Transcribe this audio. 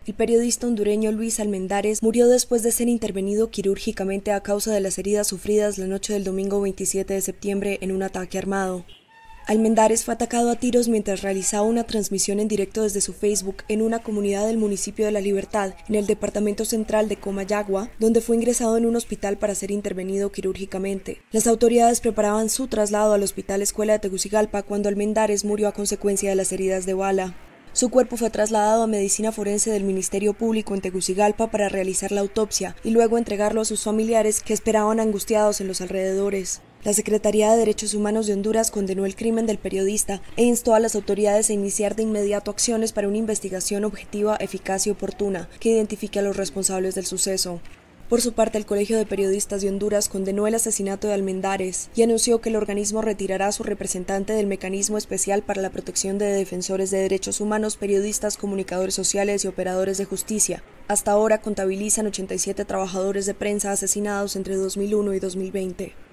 El periodista hondureño Luis Almendares murió después de ser intervenido quirúrgicamente a causa de las heridas sufridas la noche del domingo 27 de septiembre en un ataque armado. Almendares fue atacado a tiros mientras realizaba una transmisión en directo desde su Facebook en una comunidad del municipio de La Libertad, en el departamento central de Comayagua, donde fue ingresado en un hospital para ser intervenido quirúrgicamente. Las autoridades preparaban su traslado al Hospital Escuela de Tegucigalpa cuando Almendares murió a consecuencia de las heridas de bala. Su cuerpo fue trasladado a Medicina Forense del Ministerio Público en Tegucigalpa para realizar la autopsia y luego entregarlo a sus familiares que esperaban angustiados en los alrededores. La Secretaría de Derechos Humanos de Honduras condenó el crimen del periodista e instó a las autoridades a iniciar de inmediato acciones para una investigación objetiva, eficaz y oportuna que identifique a los responsables del suceso. Por su parte, el Colegio de Periodistas de Honduras condenó el asesinato de Almendares y anunció que el organismo retirará a su representante del Mecanismo Especial para la Protección de Defensores de Derechos Humanos, Periodistas, Comunicadores Sociales y Operadores de Justicia. Hasta ahora contabilizan 87 trabajadores de prensa asesinados entre 2001 y 2020.